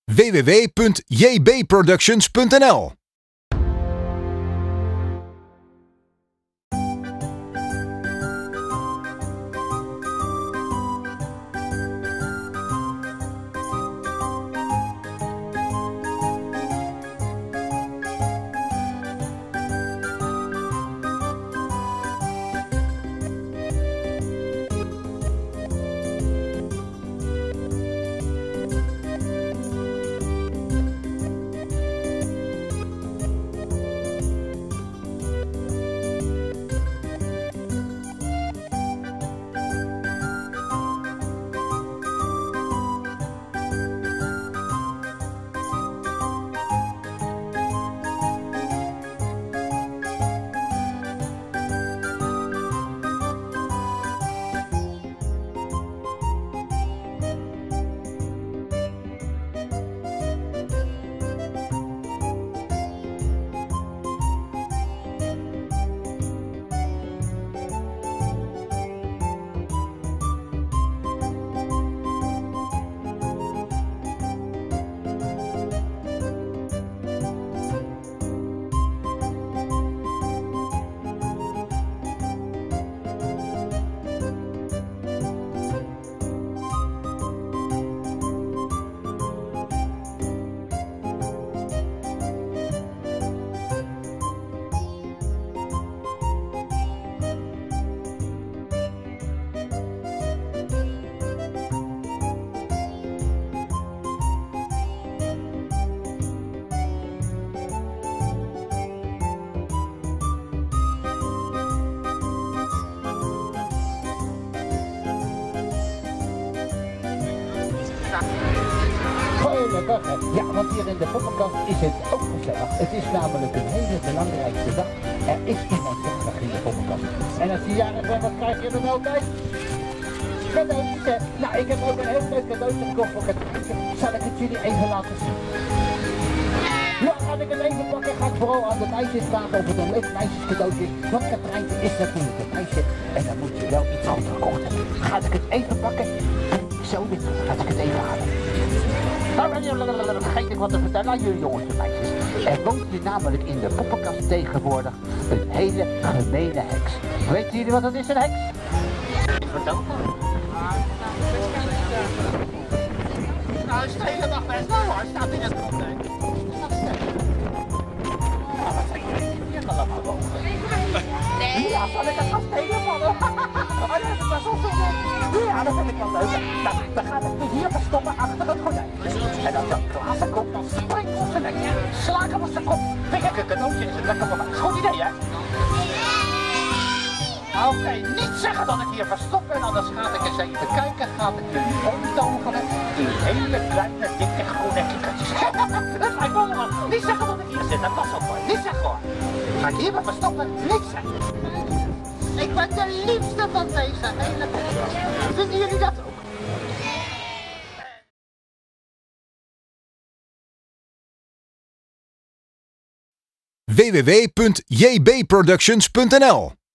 www.jbproductions.nl Goedemiddag. Ja, want hier in de poppenkast is het ook gezellig. Het is namelijk een hele belangrijkste dag. Er is iemand jarig in de poppenkast. En als je jarig bent, wat krijg je dan altijd? Cadeautjes. Nou, ik heb ook een heel leuk cadeautje gekocht voor het meisje. Zal ik het jullie even laten zien? Ja, ga ik het even pakken. Ga ik vooral aan de meisjes vragen of het een leuk meisjescadeautje is. Want Katrijntje is natuurlijk een meisje. En dan moet je wel iets anders gekocht hebben. Ga ik het even pakken. Zo, laat ik het even halen. Dan vergeet ik wat te vertellen aan jullie jongens en meisjes. Er woont hier namelijk in de poppenkast tegenwoordig een hele gemene heks. Weten jullie wat dat is, een heks? Vertel maar. Nou, hij is de hele dag best wel hoor. Hij staat in het gronddek. Ja, wat zijn jullie hier allemaal over? Nee. Ja, zal ik het gaan stelen van hem? Oh, dat is best wel zin in. Ja, dat vind ik wel leuk. Nou, dan ga ik nu hier verstoppen achter het gordijn. En als dat Klaassen komt, dan springt op zijn nek. Slaak hem op zijn kop. Vind ik een cadeautje is het lekker voor mij. Is goed idee, hè? Oké, niet zeggen dat ik hier verstop ben, anders ga ik eens even kijken. Ga ik jullie omtoveren. Die hele kleine, dikke groene kikkertjes. Dat lijkt me wel. Niet zeggen dat ik hier zit, dat past ook mooi. Niet zeggen hoor. Ga ik hier maar verstoppen, niks zeggen. Ik ben de liefste van deze hele podcast. Vinden jullie dat ook? www.jbproductions.nl